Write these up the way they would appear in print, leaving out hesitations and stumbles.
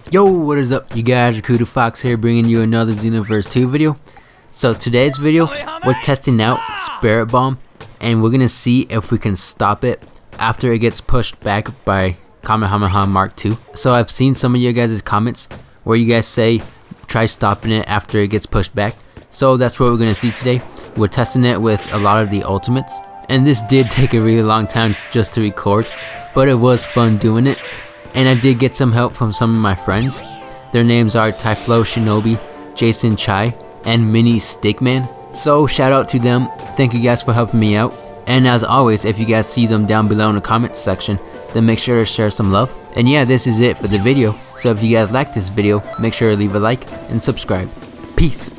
Yo, what is up you guys? RikudouFox here, bringing you another Xenoverse 2 video. So today's video, we're testing out Spirit Bomb, and we're gonna see if we can stop it after it gets pushed back by Kamehameha Mark II. So I've seen some of you guys' comments where you guys say try stopping it after it gets pushed back. So that's what we're gonna see today. We're testing it with a lot of the ultimates, and this did take a really long time just to record, but it was fun doing it. And I did get some help from some of my friends. Their names are TyphloShinobi, Jacen and Mini Stickman. So shout out to them. Thank you guys for helping me out. And as always, if you guys see them down below in the comments section, then make sure to share some love. And yeah, this is it for the video. So if you guys like this video, make sure to leave a like and subscribe. Peace.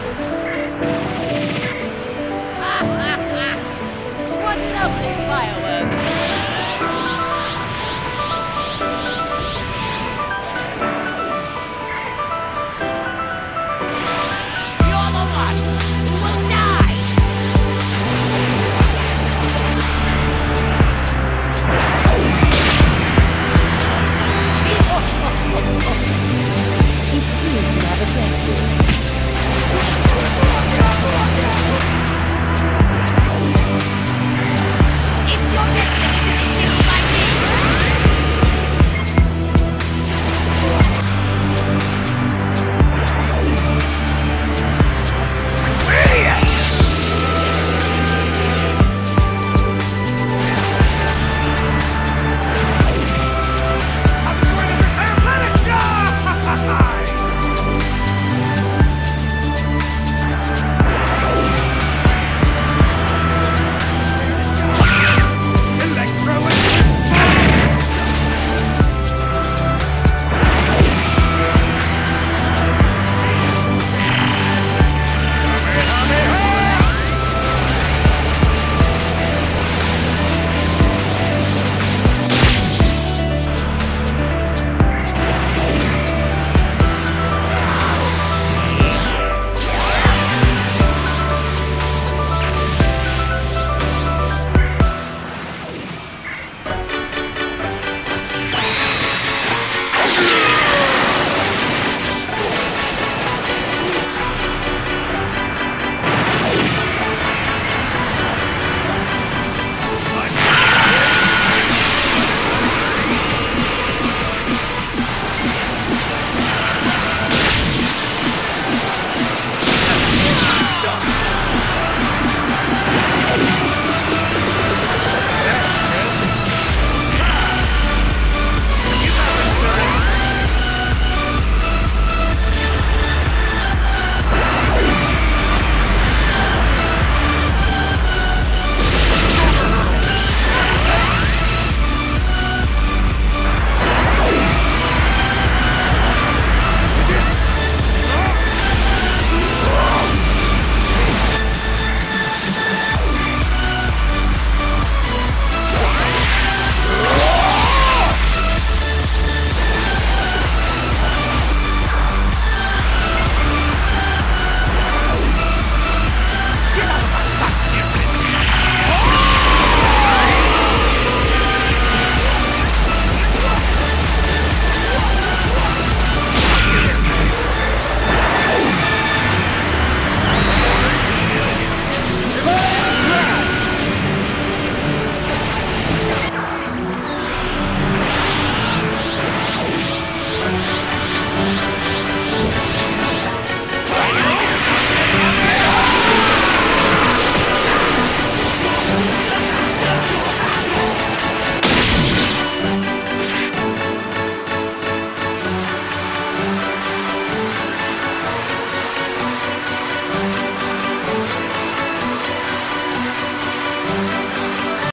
What lovely fireworks!